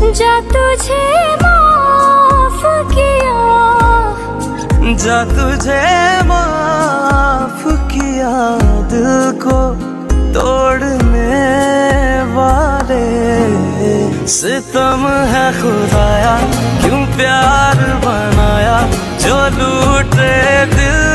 जा तुझे माफ किया, जा तुझे माफ किया, दिल को तोड़ने वाले सितम है खुदाया, क्यों प्यार बनाया जो लूटे दिल